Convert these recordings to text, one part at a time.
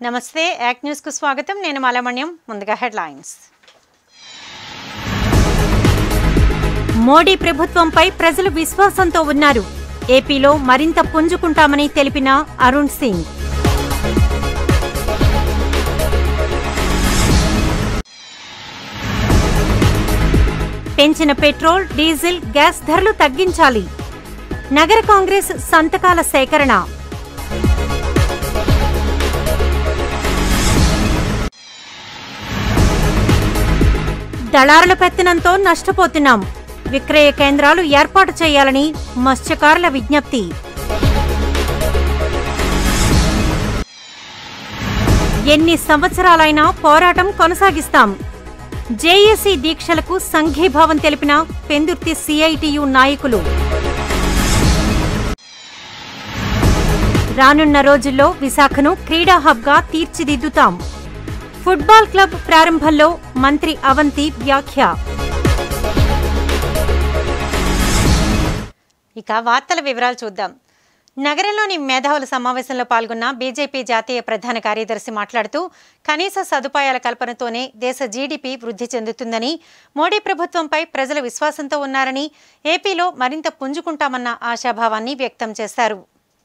నమస్తే act news కు స్వాగతం. నేను మాలమణ్యం. ముందుగా హెడ్లైన్స్. మోడీ ప్రభుత్వంపై ప్రజలు విశ్వాసంతో ఉన్నారు. ఏపీలో మరింత పుంజుకుంటామని తెలిపిన అరుణ్ సింగ్. పెంచిన పెట్రోల్, డీజిల్, గ్యాస్ ధరలు తగ్గించాలి. నగర కాంగ్రెస్ సంతకాల సేకరణ. దళారుల పెత్తనంతో నష్టపోతున్నాం. విక్రయ కేంద్రాలు ఏర్పాటు చేయాలని మత్స్యకారుల విజ్ఞప్తి. ఎన్ని సంవత్సరాలైనా పోరాటం కొనసాగిస్తాం. జేఏసీ దీక్షలకు సంఘీభావం తెలిపిన పెందుర్తి సిఐటియు నాయకులు. రానున్న రోజుల్లో విశాఖను క్రీడా హబ్గా తీర్చిదిద్దుతాం. ఫుట్బాల్ క్లబ్ ప్రారంభంలో మంత్రి అవంతి వ్యాఖ్య. ఇక వార్తల వివరాలు చూద్దాం. నగరంలోని మేధావుల సమావేశంలో పాల్గొన్న బీజేపీ జాతీయ ప్రధాన కార్యదర్శి మాట్లాడుతూ కనీస సదుపాయాల కల్పనతోనే దేశ జీడీపీ వృద్ధి చెందుతుందని, మోడీ ప్రభుత్వంపై ప్రజలు విశ్వాసంతో ఉన్నారని, ఏపీలో మరింత పుంజుకుంటామన్న ఆశాభావాన్ని వ్యక్తం చేశారు.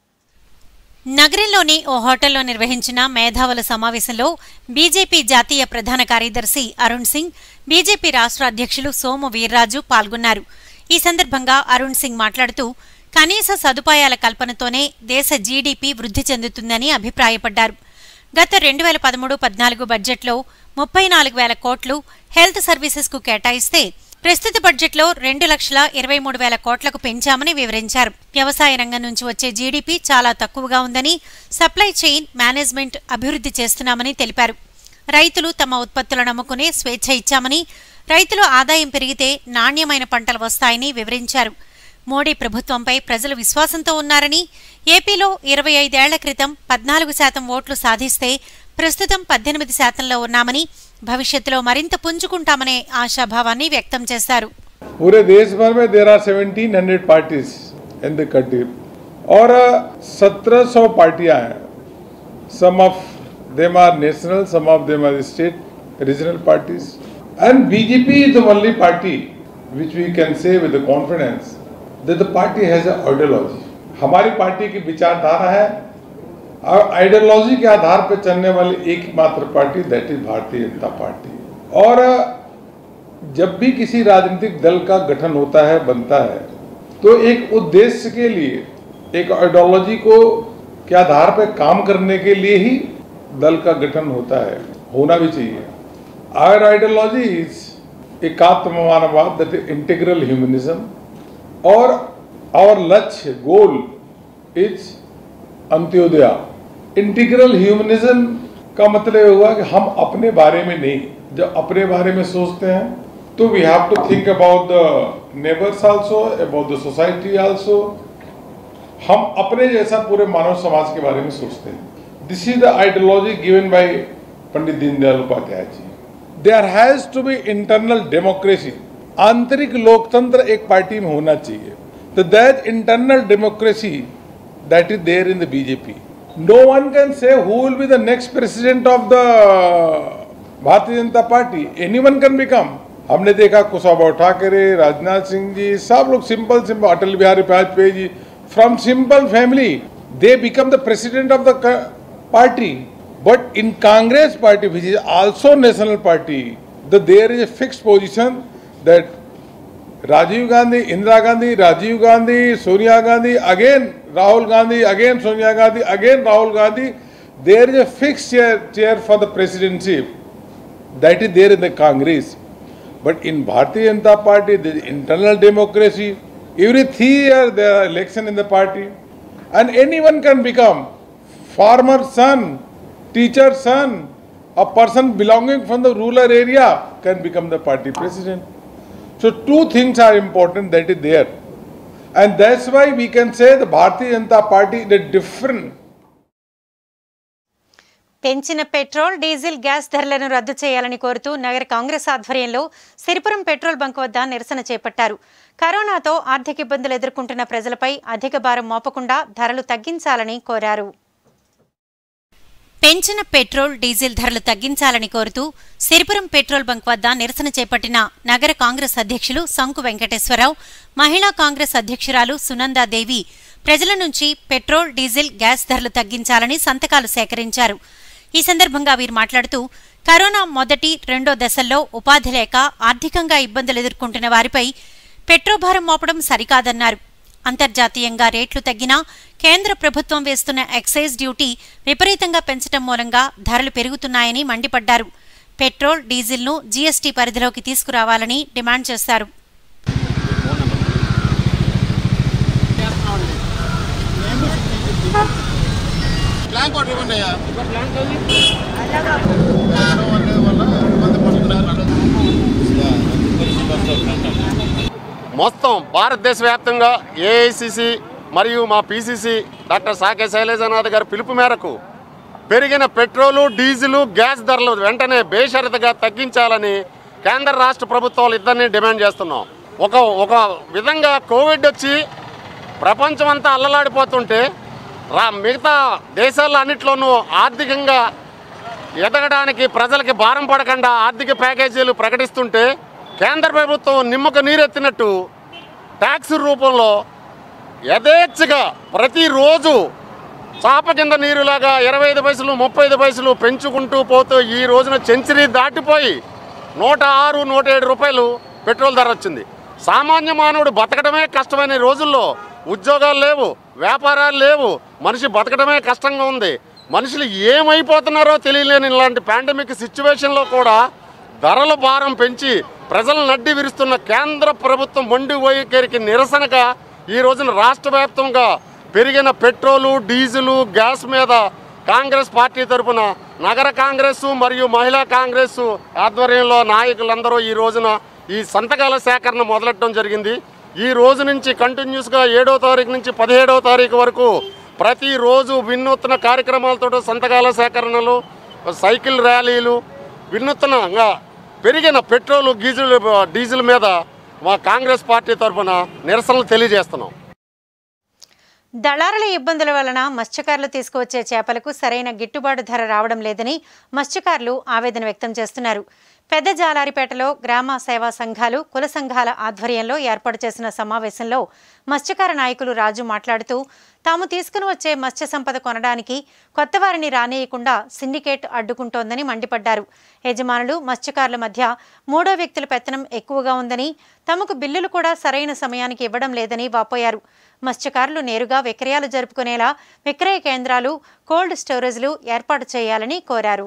నగరంలోని ఓ హోటల్లో నిర్వహించిన మేధావుల సమావేశంలో బీజేపీ జాతీయ ప్రధాన కార్యదర్శి అరుణ్ సింగ్, బీజేపీ రాష్ట్ర అధ్యక్షులు సోము వీర్రాజు పాల్గొన్నారు. ఈ సందర్భంగా అరుణ్ సింగ్ మాట్లాడుతూ కనీస సదుపాయాల కల్పనతోనే దేశ జీడీపీ వృద్ధి చెందుతుందని అభిప్రాయపడ్డారు. గత 2013-14 బడ్జెట్లో 34,000 కోట్లు హెల్త్ సర్వీసెస్కు కేటాయిస్తే ప్రస్తుత బడ్జెట్లో 2,23,000 కోట్లకు పెంచామని వివరించారు. వ్యవసాయ రంగం నుంచి వచ్చే జీడీపీ చాలా తక్కువగా ఉందని, సప్లై చైన్ మేనేజ్మెంట్ అభివృద్ధి చేస్తున్నామని తెలిపారు. రైతులు తమ ఉత్పత్తులను అమ్ముకునే స్వేచ్ఛ ఇచ్చామని, రైతుల ఆదాయం పెరిగితే నాణ్యమైన పంటలు వస్తాయని వివరించారు. మోడీ ప్రభుత్వంపై ప్రజలు విశ్వాసంతో ఉన్నారని, ఏపీలో 25 ఏళ్ల క్రితం 14% ఓట్లు సాధిస్తే ప్రస్తుతం 18%లో ఉన్నామని, భవిష్యత్తులో మరింత పుంజుకుంటామనే ఆశాభావాన్ని వ్యక్తం చేశారు. पूरे देश भर में there are 1700 parties in the country और 1700 पार्टियां हैं. Some of them are national, some of them are state, regional parties, and BJP is the only party which we can say with the confidence that the party has an ideology. हमारी party की विचारधारा है और ideology के आधार पर चलने वाली एकमात्र party that is Bharatiya Janata party. और जब भी किसी राजनीतिक दल का गठन होता है, बनता है, तो एक उद्देश्य के लिए, एक आइडियोलॉजी को के आधार पर काम करने के लिए ही दल का गठन होता है, होना भी चाहिए. आवर आइडियोलॉजी इज एकात्म मानववाद, दैट इज इंटीग्रल ह्यूमनिज्म, और आवर लक्ष्य गोल इज अंत्योदय. इंटीग्रल ह्यूमनिज्म का मतलब हुआ कि हम अपने बारे में नहीं, जब अपने बारे में सोचते हैं तो we have to think about the neighbours also, about the society also. हम अपने जैसा पूरे मानव समाज के बारे में सोचते हैं. This is the ideology given by Pandit Deendayal Upadhyaya ji. There has to be internal democracy. आंतरिक लोकतंत्र एक पार्टी में होना चाहिए. तो that internal democracy that is there in the BJP. No one can say who will be the next president of the Bharatiya Janata Party. Anyone can become. हमने देखा कुशाभाऊ ठाकरे, राजनाथ सिंह जी, सब लोग simple Atal Bihari Vajpayee ji, from simple family they become the president of the party. But in Congress party, which is also national party, there is a fixed position that Rajiv Gandhi, Indira Gandhi, Rajiv Gandhi, Sonia Gandhi, again Rahul Gandhi, again Sonia Gandhi, again Rahul Gandhi. There is a fixed chair for the presidency that is there in the Congress. But in Bharatiya Janata Party, there is internal democracy. Every 3 years there are election in the party, and anyone can become farmer's son, teacher's son, a person belonging from the rural area can become the party president. So two things are important that is there, and that's why we can say the Bharatiya Janata Party is different. పెంచిన petrol, diesel, gas ధరలను రద్దు చేయాలని కోరుతూ నగర కాంగ్రెస్ ఆధ్వర్యంలో Siripuram petrol bunk వద్ద నిరసన చేపట్టారు. కరోనాతో ఆర్థిక ఇబ్బందులు ఎదుర్కొంటున్న ప్రజలపై అధిక భారం మోపకుండా ధరలు తగ్గించాలని కోరారు. పెంచిన పెట్రోల్ డీజిల్ ధరలు తగ్గించాలని కోరుతూ సిరిపురం పెట్రోల్ బంక్ వద్ద నిరసన చేపట్టిన నగర కాంగ్రెస్ అధ్యక్షులు సంకు వెంకటేశ్వరరావు, మహిళా కాంగ్రెస్ అధ్యక్షురాలు సునందాదేవి ప్రజల నుంచి పెట్రోల్, డీజిల్, గ్యాస్ ధరలు తగ్గించాలని సంతకాలు సేకరించారు. ఈ సందర్భంగా వీరు మాట్లాడుతూ కరోనా మొదటి, రెండో దశల్లో ఉపాధి లేక ఆర్థికంగా ఇబ్బందులు ఎదుర్కొంటున్న వారిపై పెట్రోభారం మోపడం సరికాదన్నారు. అంతర్జాతీయంగా రేట్లు తగ్గినా కేంద్ర ప్రభుత్వం వేస్తున్న ఎక్సైజ్ డ్యూటీ విపరీతంగా పెంచడం మూలంగా ధరలు పెరుగుతున్నాయని మండిపడ్డారు. పెట్రోల్, డీజిల్ను జీఎస్టీ పరిధిలోకి తీసుకురావాలని డిమాండ్ చేశారు. మొత్తం భారతదేశ వ్యాప్తంగా ఏఐసిసి మరియు మా పిసిసి డాక్టర్ సాకే శైలజనాథ్ గారి పిలుపు మేరకు పెరిగిన పెట్రోలు, డీజిలు, గ్యాస్ ధరలు వెంటనే బేషరతుగా తగ్గించాలని కేంద్ర రాష్ట్ర ప్రభుత్వాలు ఇద్దరిని డిమాండ్ చేస్తున్నాం. ఒక విధంగా కోవిడ్ వచ్చి ప్రపంచం అంతా అల్లలాడిపోతుంటే మిగతా దేశాల్లో అన్నిట్లోనూ ఆర్థికంగా ఎదగడానికి ప్రజలకి భారం పడకుండా ఆర్థిక ప్యాకేజీలు ప్రకటిస్తుంటే కేంద్ర ప్రభుత్వం నిమ్మకు నీరెత్తినట్టు ట్యాక్స్ రూపంలో యథేచ్ఛగా ప్రతిరోజు చాప కింద నీరులాగా 25 పైసలు 35 పైసలు పెంచుకుంటూ పోతూ ఈ రోజున సెంచరీ దాటిపోయి 106, 107 రూపాయలు పెట్రోల్ ధర వచ్చింది. సామాన్య మానవుడు బతకడమే కష్టమైన రోజుల్లో ఉద్యోగాలు లేవు, వ్యాపారాలు లేవు, మనిషి బతకడమే కష్టంగా ఉంది. మనుషులు ఏమైపోతున్నారో తెలియలేని ఇలాంటి పాండమిక్ సిచ్యువేషన్లో కూడా ధరల భారం పెంచి ప్రజలను నడ్డి విరుస్తున్న కేంద్ర ప్రభుత్వం మొండి వైఖరికి నిరసనగా ఈ రోజున రాష్ట్ర వ్యాప్తంగా పెరిగిన పెట్రోలు, డీజిలు, గ్యాస్ మీద కాంగ్రెస్ పార్టీ తరఫున నగర కాంగ్రెస్ మరియు మహిళా కాంగ్రెస్ ఆధ్వర్యంలో నాయకులందరూ ఈ రోజున ఈ సంతకాల సేకరణ మొదలెట్టడం జరిగింది. ఈ రోజు నుంచి కంటిన్యూస్గా 7వ తారీఖు నుంచి 17వ తారీఖు వరకు ప్రతిరోజు వినూత్న కార్యక్రమాలతో సంతకాల సేకరణలు, సైకిల్ ర్యాలీలు, వినూత్నంగా పెరిగిన పెట్రోలు, డీజిల్ మీద మా కాంగ్రెస్ పార్టీ తరఫున నిరసనలు తెలియజేస్తున్నాం. దళారుల ఇబ్బందుల వలన మత్స్యకారులు తీసుకువచ్చే చేపలకు సరైన గిట్టుబాటు ధర రావడం లేదని మత్స్యకారులు ఆవేదన వ్యక్తం చేస్తున్నారు. పెద్ద జాలారిపేటలో గ్రామ సేవా సంఘాలు, కుల సంఘాల ఆధ్వర్యంలో ఏర్పాటు చేసిన సమావేశంలో మత్స్యకార నాయకులు రాజు మాట్లాడుతూ తాము తీసుకుని వచ్చే మత్స్య సంపద కొనడానికి కొత్త వారిని రానియకుండా సిండికేట్ అడ్డుకుంటోందని మండిపడ్డారు. యజమానులు, మత్స్యకారుల మధ్య మూడో వ్యక్తుల పెత్తనం ఎక్కువగా ఉందని, తమకు బిల్లులు కూడా సరైన సమయానికి ఇవ్వడం లేదని వాపోయారు. మత్స్యకారులు నేరుగా విక్రయాలు జరుపుకునేలా విక్రయ కేంద్రాలు, కోల్డ్ స్టోరేజ్లు ఏర్పాటు చేయాలని కోరారు.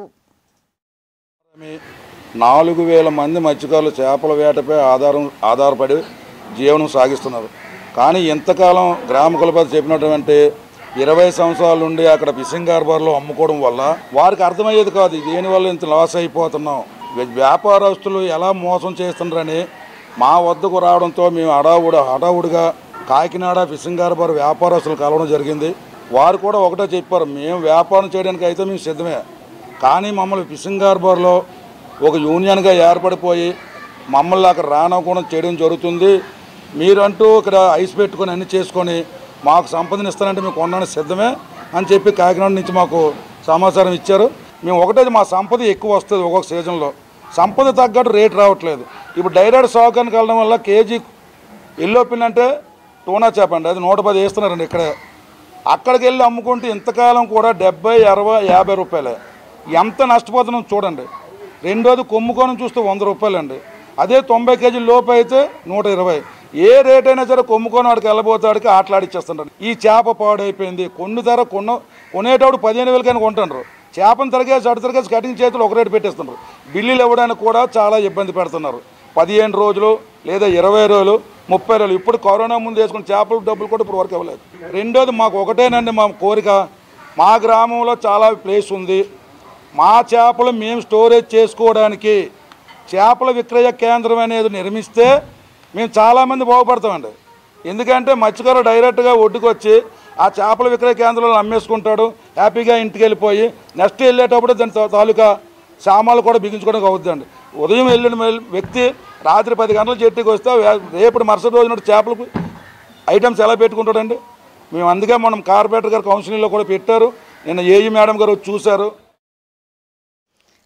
4000 మంది మత్స్యకారులు చేపల వేటపై ఆధారపడి జీవనం సాగిస్తున్నారు. కానీ ఇంతకాలం గ్రామ కులపతి చెప్పినటువంటి 20 సంవత్సరాల నుండి అక్కడ ఫిషింగ్ హార్బర్లో అమ్ముకోవడం వల్ల వారికి అర్థమయ్యేది కాదు దేనివల్ల ఇంత లాస్ అయిపోతున్నాం, వ్యాపారస్తులు ఎలా మోసం చేస్తున్నారని మా వద్దకు రావడంతో మేము హడావుడిగా కాకినాడ ఫిషింగ్ హార్బర్ వ్యాపారస్తులు కలవడం జరిగింది. వారు కూడా ఒకటే చెప్పారు, మేము వ్యాపారం చేయడానికి అయితే మేము సిద్ధమే, కానీ మమ్మల్ని ఫిషింగ్ హార్బర్లో ఒక యూనియన్గా ఏర్పడిపోయి మమ్మల్ని అక్కడ రానకుండా చేయడం జరుగుతుంది. మీరంటూ ఇక్కడ ఐస్ పెట్టుకొని అన్ని చేసుకొని మాకు సంపదను ఇస్తానంటే మేము కొనడానికి సిద్ధమే అని చెప్పి కాకినాడ నుంచి మాకు సమాచారం ఇచ్చారు. మేము ఒకటే మా సంపద ఎక్కువ వస్తుంది, ఒక్కొక్క సీజన్లో సంపద తగ్గట్టు రేటు రావట్లేదు. ఇప్పుడు డైరెక్ట్ సాగుకానికి వెళ్ళడం వల్ల కేజీ ఎల్లో పిన్ అంటే టూనా చేపండి, అది 110 వేస్తున్నారండి ఇక్కడే. అక్కడికి వెళ్ళి అమ్ముకుంటే ఇంతకాలం కూడా 70, 60, 50 రూపాయలే. ఎంత నష్టపోతున్నాం చూడండి. రెండోది కొమ్ముకోనం చూస్తే 100 రూపాయలండి. అదే 90 కేజీల లోపు అయితే 120. ఏ రేట్ అయినా సరే కొమ్ముకోనం వాడికి వెళ్ళబోతాడికి ఆటలాడిచ్చేస్తుంటారు. ఈ చేప పాడైపోయింది. కొనేటప్పుడు 15,000కైనా కొంటున్నారు. చేపను తిరగేసి కటింగ్ చేతులు ఒక రేటు పెట్టేస్తున్నారు. బిల్లులు ఇవ్వడానికి కూడా చాలా ఇబ్బంది పెడుతున్నారు. 15 రోజులు లేదా 20 రోజులు 30 రోజులు. ఇప్పుడు కరోనా ముందు వేసుకున్న చేపల డబ్బులు కూడా ఇప్పుడు వరకు ఇవ్వలేదు. రెండోది మాకు ఒకటేనండి మా కోరిక, మా గ్రామంలో చాలా ప్లేస్ ఉంది, మా చేపలు మేము స్టోరేజ్ చేసుకోవడానికి చేపల విక్రయ కేంద్రం అనేది నిర్మిస్తే మేము చాలామంది బాగుపడతామండి. ఎందుకంటే మత్స్యకారు డైరెక్ట్గా ఒడ్డుకు వచ్చి ఆ చేపల విక్రయ కేంద్రంలో అమ్మేసుకుంటాడు, హ్యాపీగా ఇంటికి వెళ్ళిపోయి నెక్స్ట్ వెళ్ళేటప్పుడు దాని తాలూకా సామాన్లు కూడా బిగించుకోవడానికి అవుతుందండి. ఉదయం వెళ్ళిన వ్యక్తి రాత్రి 10 గంటల చెట్టుకి వస్తే రేపు మరుసటి రోజున చేపలకు ఐటమ్స్ ఎలా పెట్టుకుంటాడండి. మేము అందుకే మనం కార్పొరేటర్ గారు కౌన్సిలింగ్లో కూడా పెట్టారు. నిన్న ఏఈ మేడం గారు చూశారు.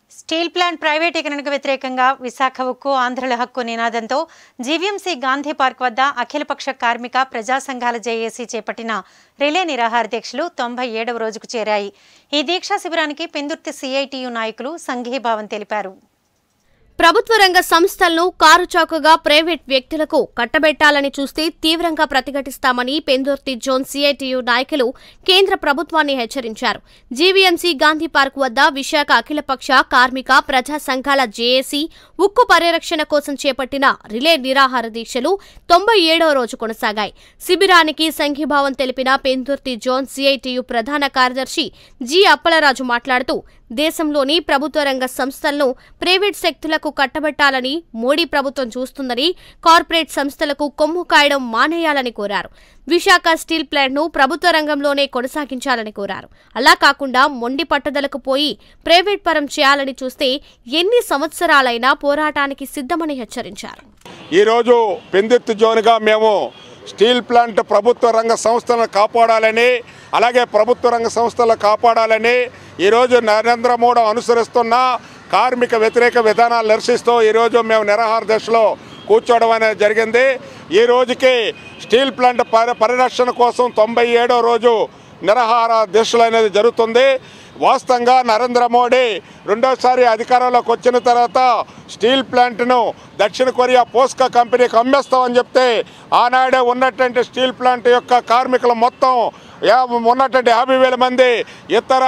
స్టీల్ ప్లాంట్ ప్రైవేటీకరణకు వ్యతిరేకంగా విశాఖ ఉక్కు ఆంధ్రుల హక్కు నినాదంతో జీవీఎంసీ గాంధీ పార్క్ వద్ద అఖిలపక్ష కార్మిక ప్రజా సంఘాల జేఏసీ చేపట్టిన రిలే నిరాహార దీక్షలు 97వ రోజుకు చేరాయి. ఈ దీక్షా శిబిరానికి పెందుర్తి సిఐటియు నాయకులు సంఘీభావం తెలిపారు. ప్రభుత్వ రంగ సంస్థలను కారుచౌకగా ప్రైవేట్ వ్యక్తులకు కట్టబెట్టాలని చూస్తే తీవ్రంగా ప్రతిఘటిస్తామని పెందుర్తి జోన్ సిఐటియు నాయకులు కేంద్ర ప్రభుత్వాన్ని హెచ్చరించారు. జీవీఎంసీ గాంధీ పార్క్ వద్ద విశాఖ అఖిలపక్ష కార్మిక ప్రజా సంఘాల జేఏసీ ఉక్కు పరిరక్షణ కోసం చేపట్టిన రిలే నిరాహార దీక్షలు 97వ రోజు కొనసాగాయి. శిబిరానికి సంఘీభావం తెలిపిన పెందుర్తి జోన్ సిఐటియు ప్రధాన కార్యదర్శి జి అప్పలరాజు మాట్లాడుతూ దేశంలోని ప్రభుత్వ రంగ సంస్థలను ప్రైవేట్ శక్తులకు కట్టబెట్టాలని మోడీ ప్రభుత్వం చూస్తుందని, కార్పొరేట్ సంస్థలకు కొమ్ము కాయడం మానేయాలని కోరారు. విశాఖ స్టీల్ ప్లాంట్ను ప్రభుత్వ రంగంలోనే కొనసాగించాలని కోరారు. అలా కాకుండా మొండి పట్టుదలకు పోయి ప్రైవేట్ పరం చేయాలని చూస్తే ఎన్ని సంవత్సరాలైనా పోరాటానికి సిద్ధమని హెచ్చరించారు. ఈరోజు పెందుర్తి జోన్గా మేము స్టీల్ ప్లాంట్ ప్రభుత్వ రంగ సంస్థలను కాపాడాలని, అలాగే ప్రభుత్వ రంగ సంస్థలను కాపాడాలని ఈరోజు నరేంద్ర మోడీ అనుసరిస్తున్న కార్మిక వ్యతిరేక విధానాలు నిరసిస్తూ ఈరోజు మేము నిరాహార దీక్షలో కూర్చోవడం అనేది జరిగింది. ఈ రోజుకి స్టీల్ ప్లాంట్ పరిరక్షణ కోసం 97వ రోజు నిరాహార దీక్షలు అనేది జరుగుతుంది. వాస్తవంగా నరేంద్ర మోడీ రెండోసారి అధికారంలోకి వచ్చిన తర్వాత స్టీల్ ప్లాంట్ను దక్షిణ కొరియా పోస్కా కంపెనీకి అమ్మేస్తామని చెప్తే ఆనాడే ఉన్నటువంటి స్టీల్ ప్లాంట్ యొక్క కార్మికులు మొత్తం ఉన్నటువంటి 50,000 మంది ఇతర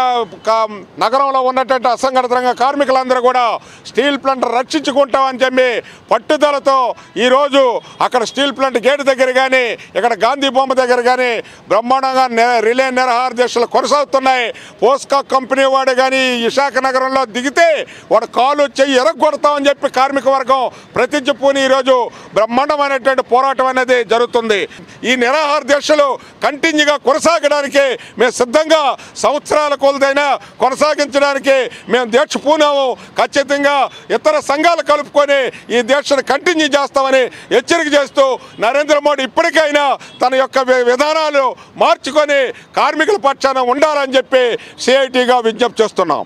నగరంలో ఉన్నటువంటి అసంఘటిత రంగ కార్మికులందరూ కూడా స్టీల్ ప్లాంట్ రక్షించుకుంటామని చెప్పి పట్టుదలతో ఈరోజు అక్కడ స్టీల్ ప్లాంట్ గేటు దగ్గర కానీ ఇక్కడ గాంధీ బొమ్మ దగ్గర కానీ బ్రహ్మాండంగా రిలే నిరాహార దీక్షలు కొనసాగుతున్నాయి. పోస్కా కంపెనీ వాడు కానీ విశాఖ నగరంలో దిగితే వాడు కాలు చెయ్యి ఎరగొడతామని చెప్పి కార్మిక వర్గం ప్రతిజ్ఞ పూని ఈరోజు బ్రహ్మాండమైనటువంటి పోరాటం అనేది జరుగుతుంది. ఈ నిరాహార దీక్షలు కంటిన్యూగా కొనసాగడానికి మేము సిద్ధంగా సంవత్సరాల కొలదైనా కొనసాగించడానికి మేము దీక్ష పూనాము. ఖచ్చితంగా ఇతర సంఘాలు కలుపుకొని ఈ దీక్షను కంటిన్యూ చేస్తామని హెచ్చరిక చేస్తూ నరేంద్ర మోడీ ఇప్పటికైనా తన యొక్క విధానాలు మార్చుకొని కార్మికుల పక్షాన ఉండాలని చెప్పి సిఐటిగా విజ్ఞప్తి చేస్తున్నాం.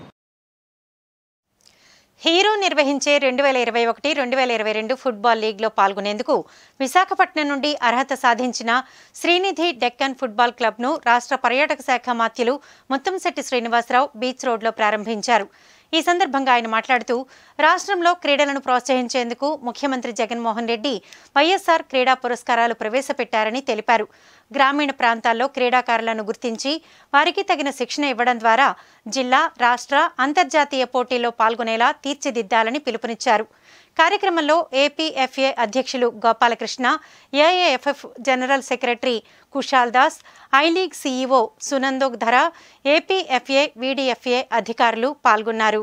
హీరో నిర్వహించే 2021-2022 ఫుట్బాల్ లీగ్లో పాల్గొనేందుకు విశాఖపట్నం నుండి అర్హత సాధించిన శ్రీనిధి డెక్కన్ ఫుట్బాల్ క్లబ్ను రాష్ట్ర పర్యాటక శాఖ మంత్రులు ముత్తంశెట్టి శ్రీనివాసరావు బీచ్ రోడ్లో ప్రారంభించారు. ఈ సందర్భంగా ఆయన మాట్లాడుతూ రాష్ట్రంలో క్రీడలను ప్రోత్సహించేందుకు ముఖ్యమంత్రి జగన్మోహన్ రెడ్డి వైఎస్ఆర్ క్రీడా పురస్కారాలు ప్రవేశపెట్టారని తెలిపారు. గ్రామీణ ప్రాంతాల్లో క్రీడాకారులను గుర్తించి వారికి తగిన శిక్షణ ఇవ్వడం ద్వారా జిల్లా, రాష్ట్ర, అంతర్జాతీయ పోటీల్లో పాల్గొనేలా తీర్చిదిద్దాలని పిలుపునిచ్చారు. కార్యక్రమంలో ఏపీఎఫ్ఏ అధ్యక్షులు Gopalakrishna, AIFF general secretary Kushal Das, I league CEO Sunando Dhar, APFA, VDFA అధికారులు పాల్గొన్నారు.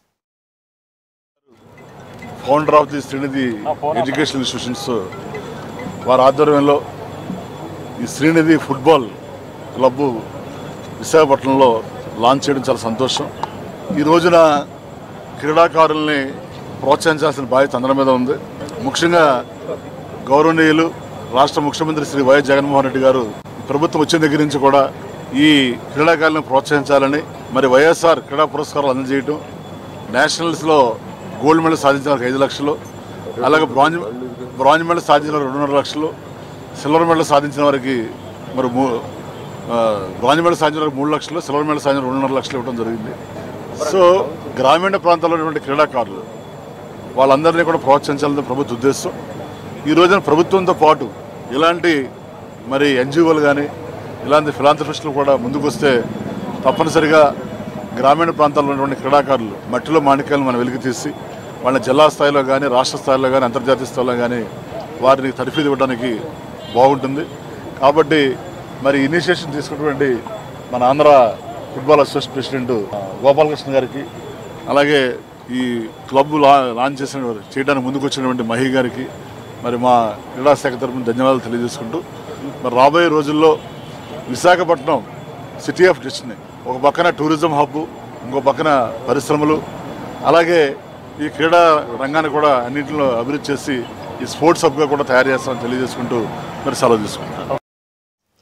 Founder of the Srinidhi education institutions వారి ఆధ్వర్యంలో ఈ శ్రీనిధి ఫుట్బాల్ క్లబ్ విశాఖపట్నంలో లాంచ్ చేయడం చాలా సంతోషం. ఈ రోజున క్రీడాకారుల్ని ప్రోత్సహించాల్సిన బాధ్యత అందరి మీద ఉంది. ముఖ్యంగా గౌరవనీయులు రాష్ట్ర ముఖ్యమంత్రి శ్రీ వైఎస్ జగన్మోహన్ రెడ్డి గారు ప్రభుత్వం వచ్చిన దగ్గర నుంచి కూడా ఈ క్రీడాకారులను ప్రోత్సహించాలని, మరి వైఎస్ఆర్ క్రీడా పురస్కారాలు అందజేయటం, నేషనల్స్లో గోల్డ్ మెడల్ సాధించిన వారికి 5 లక్షలు, అలాగే బ్రాంజ్ మెడల్ సాధించిన వారికి 2.5 లక్షలు, సిల్వర్ మెడల్ సాధించిన వారికి మరి బ్రాంజ్ మెడల్ సాధించిన వారికి 3 లక్షలు, సిల్వర్ మెడల్ సాధించిన 2.5 లక్షలు ఇవ్వడం జరిగింది. సో గ్రామీణ ప్రాంతాల్లో ఉన్నటువంటి క్రీడాకారులు వాళ్ళందరినీ కూడా ప్రోత్సహించాలని ప్రభుత్వ ఉద్దేశం. ఈ రోజున ప్రభుత్వంతో పాటు ఇలాంటి మరి ఎన్జిఓలు కానీ ఇలాంటి ఫిలాంథ్రఫిస్టులు కూడా ముందుకు వస్తే తప్పనిసరిగా గ్రామీణ ప్రాంతాల్లో ఉన్నటువంటి క్రీడాకారులు మట్టిలో మాణిక్యాలను మనం వెలికి తీసి వాళ్ళని జిల్లా స్థాయిలో కానీ, రాష్ట్ర స్థాయిలో కానీ, అంతర్జాతీయ స్థాయిలో కానీ వారిని తరఫీదు ఇవ్వడానికి బాగుంటుంది. కాబట్టి మరి ఇనిషియేషన్ తీసుకున్నటువంటి మన Andhra football association president Gopalakrishna గారికి, అలాగే ఈ క్లబ్ లాంచ్ చేయడానికి ముందుకు వచ్చినటువంటి మహి గారికి మరి మా క్రీడా శాఖ తరఫున ధన్యవాదాలు తెలియజేసుకుంటూ, మరి రాబోయే రోజుల్లో విశాఖపట్నం సిటీ ఆఫ్ డెస్టినీ, ఒక పక్కన టూరిజం హబ్, ఇంకో పక్కన పరిశ్రమలు, అలాగే ఈ క్రీడా రంగాన్ని కూడా అన్నింటిలో అభివృద్ధి చేసి ఈ స్పోర్ట్స్ హబ్గా కూడా తయారు చేస్తామని తెలియజేసుకుంటూ మరి సెలవు తీసుకుంటాం.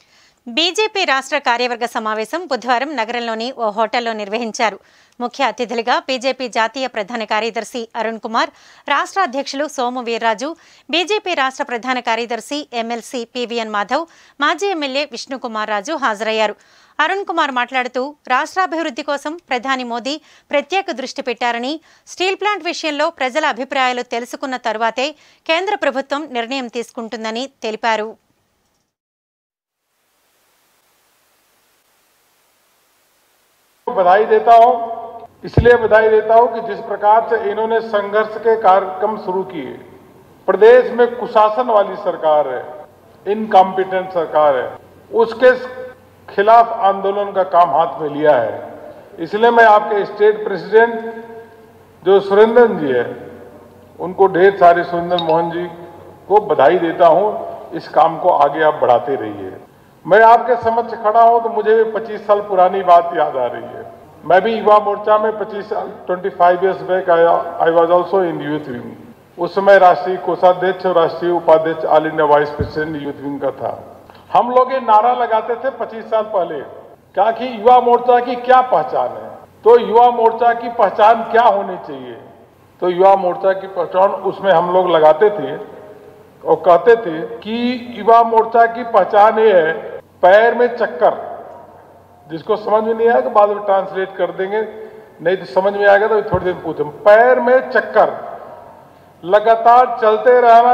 బీజేపీ రాష్ట్ర కార్యవర్గ సమావేశం బుధవారం నగరంలోని ఓ హోటల్లో నిర్వహించారు. ముఖ్య అతిథులుగా బీజేపీ జాతీయ ప్రధాన కార్యదర్శి అరుణ్ కుమార్, రాష్ట్ర అధ్యక్షులు సోము వీర్రాజు, బీజేపీ రాష్ట్ర ప్రధాన కార్యదర్శి ఎమ్మెల్సీ పివిఎన్ మాధవ్, మాజీ ఎమ్మెల్యే విష్ణుకుమార్ రాజు హాజరయ్యారు. అరుణ్ కుమార్ మాట్లాడుతూ రాష్ట్రాభివృద్ధి కోసం ప్రధాని మోదీ ప్రత్యేక దృష్టి పెట్టారని, స్టీల్ ప్లాంట్ విషయంలో ప్రజల అభిప్రాయాలు తెలుసుకున్న తరువాతే కేంద్ర ప్రభుత్వం నిర్ణయం తీసుకుంటుందని తెలిపారు. बधाई देता हूं, इसलिए बधाई देता हूं कि जिस प्रकार से इन्होंने संघर्ष के कार्यक्रम शुरू किए, प्रदेश में कुशासन वाली सरकार है, इनकॉम्पिटेंट सरकार है, उसके खिलाफ आंदोलन का काम हाथ में लिया है। इसलिए मैं आपके स्टेट प्रेसिडेंट जो सुरेंद्रन जी है, उनको ढेर सारे सुरेंद्र मोहन जी को बधाई देता हूं। इस काम को आगे आप बढ़ाते रहिए। मैं आपके समक्ष खड़ा हूं तो मुझे भी 25 साल पुरानी बात याद आ रही है। मैं भी युवा मोर्चा में 25 years back I was also in youth wing. उस समय राष्ट्रीय कोषाध्यक्ष और राष्ट्रीय उपाध्यक्ष all India vice president youth wing का था। हम लोग ये नारा लगाते थे 25 साल पहले, क्या कि युवा मोर्चा की क्या पहचान है, तो युवा मोर्चा की पहचान क्या होनी चाहिए। तो युवा मोर्चा की पहचान उसमें हम लोग लगाते थे और कहते थे कि युवा मोर्चा की पहचान ये है, पैर में चक्कर। जिसको समझ में नहीं आएगा बाद में ट्रांसलेट कर देंगे, नहीं तो समझ में आएगा तो थोड़ी देर पूछे। पैर में चक्कर, लगातार चलते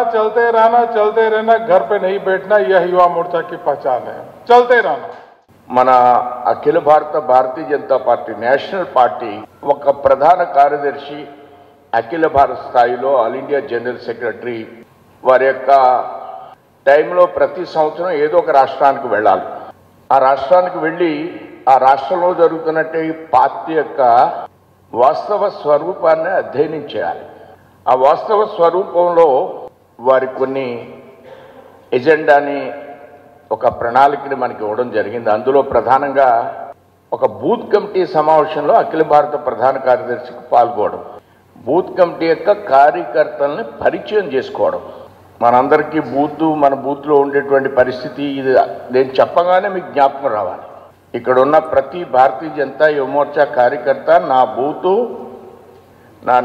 रहना, घर पे नहीं बैठना, यह युवा मोर्चा की पहचान है। चलते रहना। మన Akhila Bharatiya Janata party national party ఒక ప్రధాన కార్యదర్శి అఖిల భారత స్థాయిలో ఆల్ ఇండియా జనరల్ సెక్రటరీ వారి యొక్క టైంలో ప్రతి సంవత్సరం ఏదో ఒక రాష్ట్రానికి వెళ్ళాలి. ఆ రాష్ట్రానికి వెళ్ళి ఆ రాష్ట్రంలో జరుగుతున్నట్టు పార్టీ యొక్క వాస్తవ స్వరూపాన్ని అధ్యయనం చేయాలి. ఆ వాస్తవ స్వరూపంలో వారి కొన్ని ఎజెండాని ఒక ప్రణాళికని మనకి ఇవ్వడం జరిగింది. అందులో ప్రధానంగా ఒక బూత్ కమిటీ సమావేశంలో అఖిల భారత ప్రధాన కార్యదర్శికి పాల్గొనడం, బూత్ కమిటీ యొక్క కార్యకర్తల్ని పరిచయం చేసుకోవడం. మనందరికీ మన బూత్లో ఉండేటువంటి పరిస్థితి ఇది నేను చెప్పగానే మీకు జ్ఞాపకం రావాలి. ఇక్కడ ఉన్న ప్రతి భారతీయ జనతా యువ మోర్చా కార్యకర్త నా బూతు, నా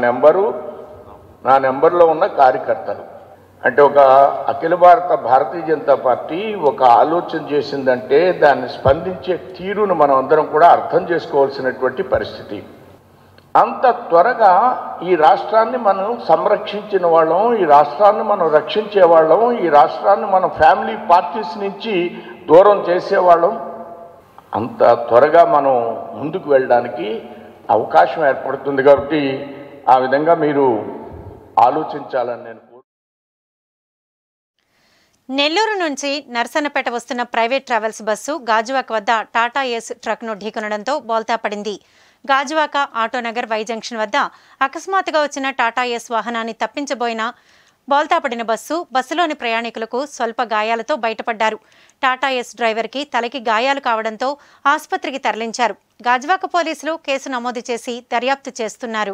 నెంబర్లో ఉన్న కార్యకర్తలు. అంటే ఒక అఖిల భారతీయ జనతా పార్టీ ఒక ఆలోచన చేసిందంటే దాన్ని స్పందించే తీరును మనం అందరం కూడా అర్థం చేసుకోవాల్సినటువంటి పరిస్థితి. అంత త్వరగా ఈ రాష్ట్రాన్ని మనం సంరక్షించిన వాళ్ళం, ఈ రాష్ట్రాన్ని మనం రక్షించే వాళ్ళం, ఈ రాష్ట్రాన్ని మనం ఫ్యామిలీ పార్టీస్ నుంచి దూరం చేసేవాళ్ళం. అంత త్వరగా మనం ముందుకు వెళ్ళడానికి అవకాశం ఏర్పడుతుంది. కాబట్టి ఆ విధంగా మీరు ఆలోచించాలని నేను. నెల్లూరు నుంచి నర్సన్నపేట వస్తున్న ప్రైవేట్ ట్రావెల్స్ బస్సు గాజువాక వద్ద టాటా ఏస్ ట్రక్ను ఢీకొనడంతో బోల్తా పడింది. గాజువాక ఆటోనగర్ వై జంక్షన్ వద్ద అకస్మాత్తుగా వచ్చిన టాటా ఏస్ వాహనాన్ని తప్పించబోయిన బోల్తా పడిన బస్సులోని ప్రయాణికులకు స్వల్ప గాయాలతో బయటపడ్డారు. టాటా ఏస్ డ్రైవర్కి తలకి గాయాలు కావడంతో ఆసుపత్రికి తరలించారు. గాజువాక పోలీసులు కేసు నమోదు చేసి దర్యాప్తు చేస్తున్నారు.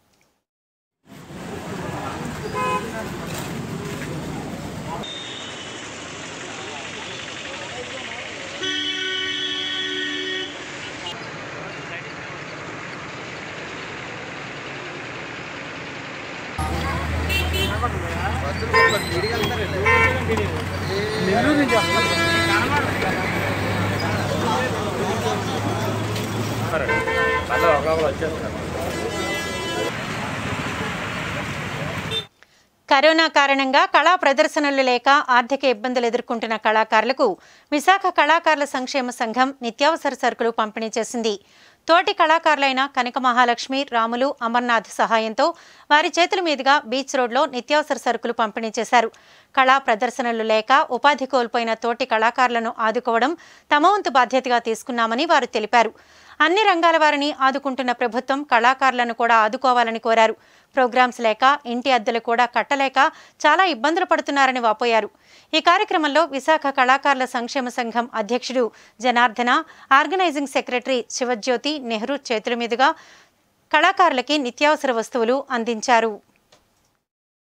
కరోనా కారణంగా కళా ప్రదర్శనలు లేక ఆర్థిక ఇబ్బందులు ఎదుర్కొంటున్న కళాకారులకు విశాఖ కళాకారుల సంక్షేమ సంఘం నిత్యావసర సరుకులు పంపిణీ చేసింది. తోటి కళాకారులైన కనక మహాలక్ష్మి, రాములు, అమర్నాథ్ సహాయంతో వారి చేతుల మీదుగా బీచ్ రోడ్లో నిత్యావసర సరుకులు పంపిణీ చేశారు. కళా ప్రదర్శనలు లేక ఉపాధి కోల్పోయిన తోటి కళాకారులను ఆదుకోవడం తమ వంతు బాధ్యతగా తీసుకున్నామని వారు తెలిపారు. అన్ని రంగాల వారిని ఆదుకుంటున్న ప్రభుత్వం కళాకారులను కూడా ఆదుకోవాలని కోరారు. ప్రోగ్రామ్స్ లేక ఇంటి అద్దెలు కూడా కట్టలేక చాలా ఇబ్బందులు పడుతున్నారని వాపోయారు. ఈ కార్యక్రమంలో విశాఖ కళాకారుల సంక్షేమ సంఘం అధ్యక్షుడు జనార్దన, ఆర్గనైజింగ్ సెక్రటరీ శివజ్యోతి నెహ్రూ చేతుల మీదుగా కళాకారులకి నిత్యావసర వస్తువులు అందించారు.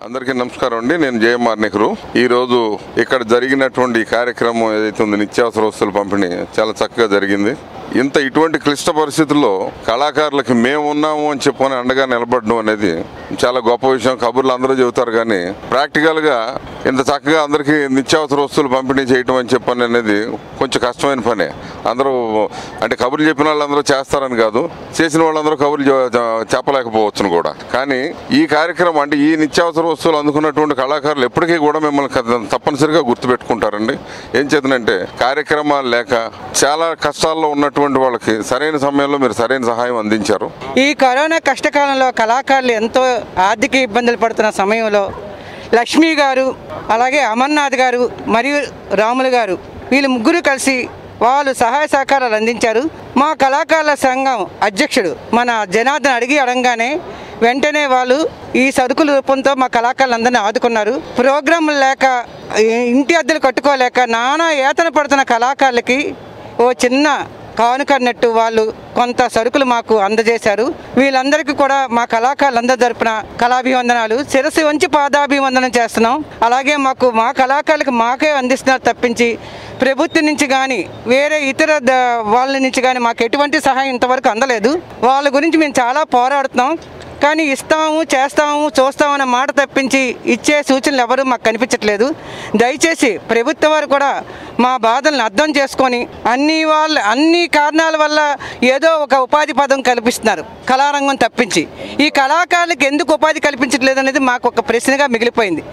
అందరికీ నమస్కారం అండి. నేను జేఎంఆర్ నెహ్రూ. ఈరోజు ఇక్కడ జరిగినటువంటి కార్యక్రమం ఏదైతే ఉంది నిత్యావసర వస్తువుల పంపిణీ చాలా చక్కగా జరిగింది. ఇటువంటి క్లిష్ట పరిస్థితుల్లో కళాకారులకి మేము ఉన్నాము అని చెప్పుకొని అండగా నిలబడడం అనేది చాలా గొప్ప విషయం. కబుర్లు అందరూ చెబుతారు కానీ ప్రాక్టికల్గా ఇంత చక్కగా అందరికీ నిత్యావసర వస్తువులు పంపిణీ చేయడం అని చెప్పని అనేది కొంచెం కష్టమైన పనే. అందరూ అంటే కబుర్లు చెప్పిన వాళ్ళందరూ చేస్తారని కాదు, చేసిన వాళ్ళందరూ కబుర్లు చెప్పలేకపోవచ్చును కూడా. కానీ ఈ కార్యక్రమం అంటే ఈ నిత్యావసర వస్తువులు అందుకున్నటువంటి కళాకారులు ఎప్పటికీ కూడా మిమ్మల్ని తప్పనిసరిగా గుర్తుపెట్టుకుంటారండి. ఏం చేతనంటే కార్యక్రమాలు లేక చాలా కష్టాల్లో ఉన్నటువంటి వాళ్ళకి సరైన సమయంలో మీరు సరైన సహాయం అందించారు. ఈ కరోనా కష్టకాలంలో కళాకారులు ఎంతో ఆర్థిక ఇబ్బందులు పడుతున్న సమయంలో లక్ష్మీ గారు, అలాగే అమర్నాథ్ గారు మరియు రాములు గారు వీళ్ళు ముగ్గురు కలిసి వాళ్ళు సహాయ సహకారాలు అందించారు. మా కళాకారుల సంఘం అధ్యక్షుడు మన జనార్దన్ అడగగానే వెంటనే వాళ్ళు ఈ సరుకుల రూపంతో మా కళాకారులందరినీ ఆదుకున్నారు. ప్రోగ్రాములు లేక ఇంటి అద్దెలు కట్టుకోలేక నానా యాతన పడుతున్న కళాకారులకి ఓ చిన్న కానుకన్నట్టు వాళ్ళు కొంత సరుకులు మాకు అందజేశారు. వీళ్ళందరికీ కూడా మా కళాకారులందరి తరపున కళాభివందనాలు, శిరస్సు వంచి పాదాభివందనం చేస్తున్నాం. అలాగే మా కళాకారులకు మాకే అందిస్తున్నారు తప్పించి ప్రభుత్వం నుంచి కానీ వేరే ఇతర వాళ్ళ నుంచి కానీ మాకు ఎటువంటి సహాయం ఇంతవరకు అందలేదు. వాళ్ళ గురించి మేము చాలా పోరాడుతున్నాం. కానీ ఇస్తాము, చేస్తాము, చూస్తామనే మాట తప్పించి ఇచ్చే సూచనలు ఎవరు మాకు కనిపించట్లేదు. దయచేసి ప్రభుత్వం వారు కూడా మా బాధలను అర్థం చేసుకొని అన్ని కారణాల వల్ల ఏదో ఒక ఉపాధి పదం కల్పిస్తున్నారు కళారంగం తప్పించి. ఈ కళాకారులకు ఎందుకు ఉపాధి కల్పించట్లేదు అనేది మాకు ఒక ప్రశ్నగా మిగిలిపోయింది.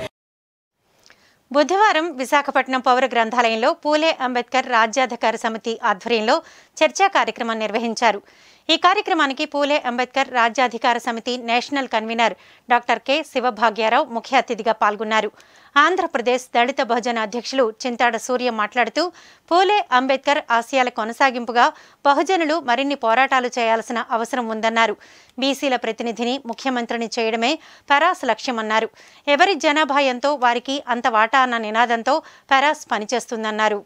బుధవారం విశాఖపట్నం పౌర గ్రంథాలయంలో పూలే అంబేద్కర్ రాజ్యాధికార సమితి ఆధ్వర్యంలో చర్చా కార్యక్రమం నిర్వహించారు. ఈ కార్యక్రమానికి పూలే అంబేద్కర్ రాజ్యాధికార సమితి national convener doctor K Sivabhagyarao ముఖ్య అతిథిగా పాల్గొన్నారు. ఆంధ్రప్రదేశ్ దళిత బహుజన అధ్యక్షులు చింతాడ సూర్య మాట్లాడుతూ పూలే అంబేద్కర్ ఆశయాల కొనసాగింపుగా బహుజనులు మరిన్ని పోరాటాలు చేయాల్సిన అవసరం ఉందన్నారు. బీసీల ప్రతినిధిని ముఖ్యమంత్రిని చేయడమే పరాస్ లక్ష్యమన్నారు. ఎవరి జనాభా ఎంతో వారికి అంత వాటా అన్న నినాదంతో పరాస్ పనిచేస్తుందన్నారు.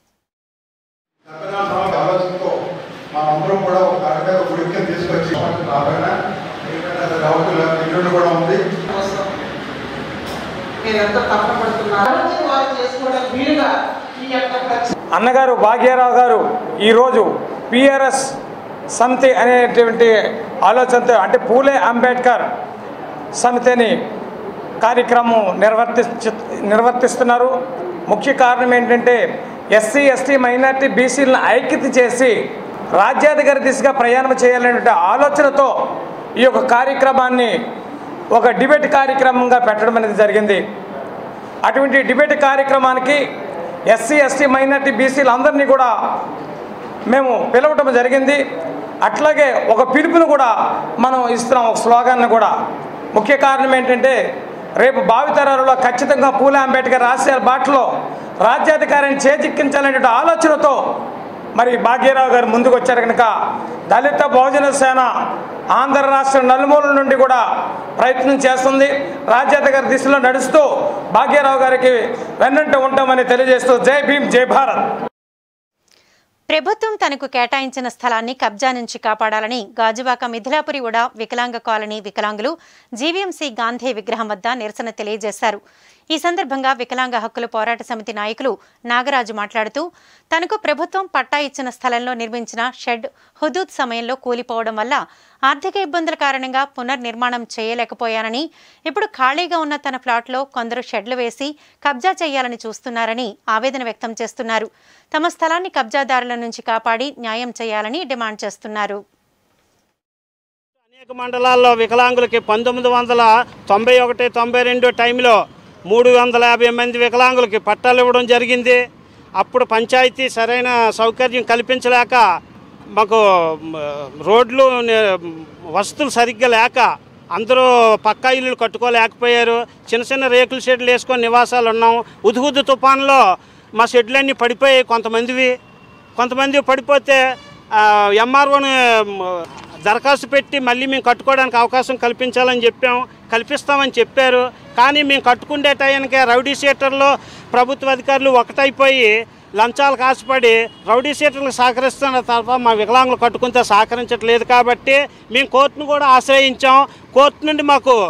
అన్నగారు భాగ్యరావు గారు ఈరోజు పిఆర్ఎస్ సమితి అనేటువంటి ఆలోచనతో అంటే పూలే అంబేద్కర్ సమితిని కార్యక్రమం నిర్వర్తిస్తున్నారు. ముఖ్య కారణం ఏంటంటే ఎస్సీ, ఎస్టీ, మైనార్టీ, బీసీలను ఐక్యత చేసి రాజ్యాధికార దిశగా ప్రయాణం చేయాలనే ఆలోచనతో ఈ యొక్క కార్యక్రమాన్ని ఒక డిబేట్ కార్యక్రమంగా పెట్టడం అనేది జరిగింది. అటువంటి డిబేట్ కార్యక్రమానికి ఎస్సీ, ఎస్టీ, మైనార్టీ, బీసీలు అందరినీ కూడా మేము పిలవటం జరిగింది. అట్లాగే ఒక పిలుపును కూడా మనం ఇస్తున్నాం, ఒక స్లోగాన్ని కూడా. ముఖ్య కారణం ఏంటంటే రేపు భావితరాలలో ఖచ్చితంగా పూలే అంబేద్కర్ ఆశయాల బాటలో రాజ్యాధికారాన్ని చేజిక్కించాలనే ఆలోచనతో మరి భాగ్యరావు గారు ముందుకు వచ్చారు కనుక దళిత బహుజన సేన ఆంధ్ర రాష్ట్రం నలుమూలల నుండి కూడా ప్రయత్నం చేస్తుంది. రాజ్యాధికార దిశలో నడుస్తూ భాగ్యరావు గారికి వెన్నంట ఉంటామని తెలియజేస్తూ జై భీమ్, జై భారత్. ప్రభుత్వం తనకు కేటాయించిన స్థలాన్ని కబ్జా నుంచి కాపాడాలని గాజువాక మిథిలాపురి ఉడా వికలాంగ కాలనీ వికలాంగులు జీవీఎంసీ గాంధీ విగ్రహం వద్ద నిరసన తెలియజేశారు. ఈ సందర్భంగా వికలాంగ హక్కుల పోరాట సమితి నాయకులు నాగరాజు మాట్లాడుతూ తనకు ప్రభుత్వం పట్టా ఇచ్చిన స్థలంలో నిర్మించిన షెడ్ హుదూద్ సమయంలో కూలిపోవడం వల్ల ఆర్థిక ఇబ్బందుల కారణంగా పునర్నిర్మాణం చేయలేకపోయానని, ఇప్పుడు ఖాళీగా ఉన్న తన ప్లాట్లో కొందరు షెడ్లు వేసి కబ్జా చేయాలని చూస్తున్నారని ఆవేదన వ్యక్తం చేస్తున్నారు. తమ స్థలాన్ని కబ్జాదారుల నుంచి కాపాడి న్యాయం చేయాలని డిమాండ్ చేస్తున్నారు. అనేక మండలాల్లో వికలాంగులకి 1991-92 టైంలో 350 మంది వికలాంగులకి పట్టాలు ఇవ్వడం జరిగింది. అప్పుడు పంచాయతీ సరైన సౌకర్యం కల్పించలేక మాకు రోడ్లు వసతులు సరిగ్గా లేక అందరూ పక్కా ఇల్లులు కట్టుకోలేకపోయారు. చిన్న చిన్న రేకుల షెడ్లు వేసుకొని నివాసాలు ఉన్నాం. ఉదుగుద్దు తుఫాన్లో మా షెడ్లన్నీ పడిపోయాయి. కొంతమంది పడిపోతే ఎంఆర్ఓని దరఖాస్తు పెట్టి మళ్ళీ మేము కట్టుకోవడానికి అవకాశం కల్పించాలని కల్పిస్తామని చెప్పారు. కానీ మేము కట్టుకునే టయానికి రౌడీ షీటర్లో ప్రభుత్వ అధికారులు ఒకటైపోయి లంచాలకు ఆశపడి రౌడీ షీటర్లకు సహకరిస్తున్న తప్ప మా వికలాంగులు కట్టుకుంటే సహకరించట్లేదు. కాబట్టి మేము కోర్టును కూడా ఆశ్రయించాం. కోర్టు నుండి మాకు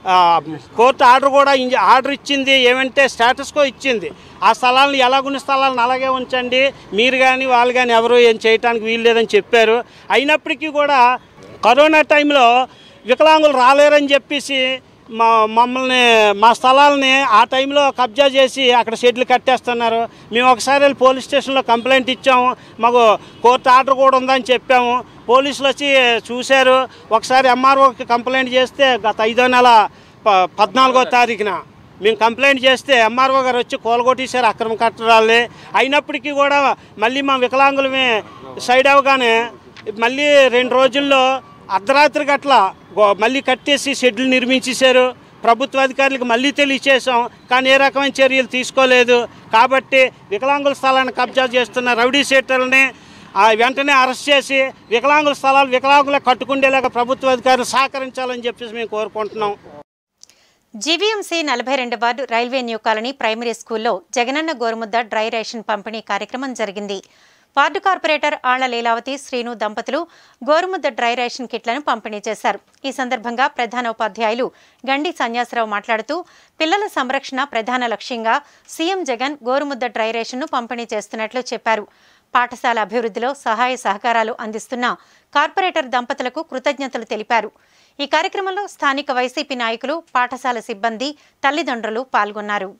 కోర్టు ఆర్డర్ కూడా ఆర్డర్ ఇచ్చింది. ఏమంటే స్టేటస్ కో ఇచ్చింది. ఆ స్థలాలను ఎలాగున్న స్థలాలను అలాగే ఉంచండి, మీరు కానీ వాళ్ళు కానీ ఎవరు ఏం చేయడానికి వీలు లేదని చెప్పారు. అయినప్పటికీ కూడా కరోనా టైంలో వికలాంగులు రాలేరని చెప్పేసి మమ్మల్ని మా స్థలాలని ఆ టైంలో కబ్జా చేసి అక్కడ షెడ్లు కట్టేస్తున్నారు. మేము ఒకసారి వెళ్ళి పోలీస్ స్టేషన్లో కంప్లైంట్ ఇచ్చాము. మాకు కోర్టు ఆర్డర్ కూడా ఉందని చెప్పాము. పోలీసులు వచ్చి చూశారు. ఒకసారి ఎంఆర్ఓకి కంప్లైంట్ చేస్తే గత 5వ నెల 14వ తారీఖున మేము కంప్లైంట్ చేస్తే ఎంఆర్ఓ గారు వచ్చి కూలగొట్టేశారు అక్రమ కట్టడాలే. అయినప్పటికీ కూడా మళ్ళీ మా వికలాంగులమే సైడ్ అవగానే మళ్ళీ 2 రోజుల్లో అర్ధరాత్రి గట్ల మళ్ళీ కట్టేసి షెడ్లు నిర్మించేశారు. ప్రభుత్వ అధికారులకు మళ్ళీ తెలియచేసాం, కానీ ఏ రకమైన చర్యలు తీసుకోలేదు. కాబట్టి వికలాంగుల స్థలాన్ని కబ్జా చేస్తున్న రౌడీ షీటర్లని వెంటనే అరెస్ట్ చేసి వికలాంగుల స్థలాలు వికలాంగులే కట్టుకుండేలాగా ప్రభుత్వ అధికారులు సహకరించాలని చెప్పేసి మేము కోరుకుంటున్నాం. GVMC 42 ward railway new colony primary స్కూల్లో జగనన్న గోరుముద్ద డ్రై రేషన్ పంపిణీ కార్యక్రమం జరిగింది. వార్డు కార్పొరేటర్ ఆళ్ల లీలావతి శ్రీను దంపతులు గోరుముద్ద డ్రై రేషన్ కిట్లను పంపిణీ చేశారు. ఈ సందర్భంగా ప్రధాన ఉపాధ్యాయులు గండి సన్యాసరావు మాట్లాడుతూ పిల్లల సంరక్షణ ప్రధాన లక్ష్యంగా సీఎం జగన్ గోరుముద్ద డ్రై రేషన్ను పంపిణీ చేస్తున్నట్లు చెప్పారు. పాఠశాల అభివృద్ధిలో సహాయ సహకారాలు అందిస్తున్న కార్పొరేటర్ దంపతులకు కృతజ్ఞతలు తెలిపారు. ఈ కార్యక్రమంలో స్థానిక వైసీపీ నాయకులు, పాఠశాల సిబ్బంది, తల్లిదండ్రులు పాల్గొన్నారు.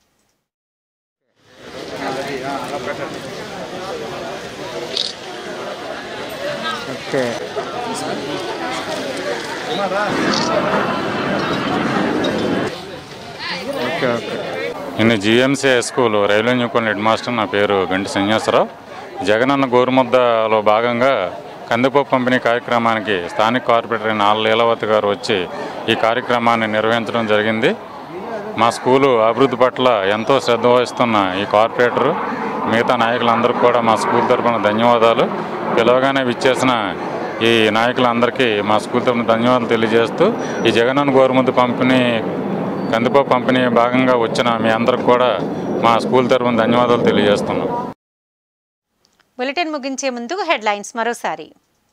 నేను GMC high school railway new colony head master. నా పేరు గంటి సన్యాసరావు. జగనన్న గోరుముద్దలో భాగంగా కందిపప్పు పంపిణీ కార్యక్రమానికి స్థానిక కార్పొరేటర్ అయిన ఆళ్ల లీలావతి గారు వచ్చి ఈ కార్యక్రమాన్ని నిర్వహించడం జరిగింది. మా స్కూలు అభివృద్ధి పట్ల ఎంతో శ్రద్ధ వహిస్తున్న ఈ కార్పొరేటరు, మిగతా నాయకులందరికీ కూడా మా స్కూల్ తరఫున ధన్యవాదాలు. పిలవగానే విచ్చేసిన ఈ నాయకులందరికీ మా స్కూల్ తరఫున ధన్యవాదాలు తెలియజేస్తూ ఈ జగనన్న గోరుముద్ద పంపిణీ కందిపప్పు పంపిణీ భాగంగా వచ్చిన మీ అందరికి కూడా మా స్కూల్ తరఫున ధన్యవాదాలు తెలియజేస్తున్నాం. బులెటిన్ ముగించే ముందు హెడ్లైన్స్ మరోసారి.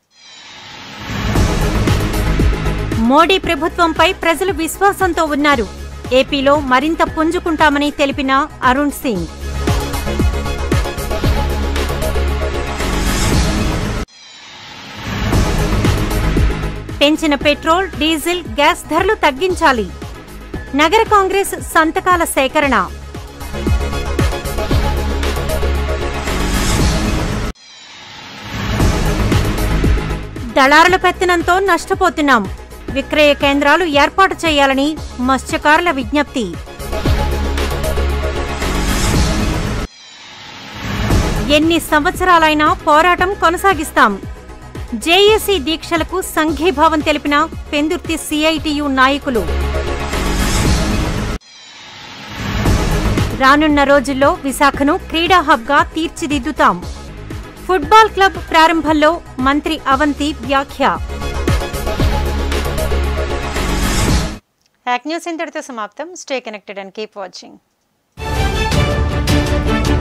మోడీ ప్రభుత్వంపై ప్రజలు విశ్వాసంతో ఉన్నారు. ఏపీలో మరింత పుంజుకుంటామని తెలిపిన అరుణ్ సింగ్. పెంచిన పెట్రోల్, డీజిల్, గ్యాస్ ధరలు తగ్గించాలి. నగర కాంగ్రెస్ సంతకాల సేకరణ. దళారుల పెత్తనంతో నష్టపోతున్నాం. విక్రయ కేంద్రాలు ఏర్పాటు చేయాలని మత్స్యకారుల విజ్ఞప్తి. ఎన్ని సంవత్సరాలైనా పోరాటం కొనసాగిస్తాం. జేఏసీ దీక్షలకు సంఘీభావం తెలిపిన పెందుర్తి సిఐటియు నాయకులు. రానున్న రోజుల్లో విశాఖను క్రీడా హబ్గా తీర్చిదిద్దుతాం. ఫుట్బాల్ క్లబ్ ప్రారంభంలో మంత్రి అవంతి వ్యాఖ్య. యాక్ న్యూస్ ఇంతటితో సమాప్తం. Stay connected and keep watching.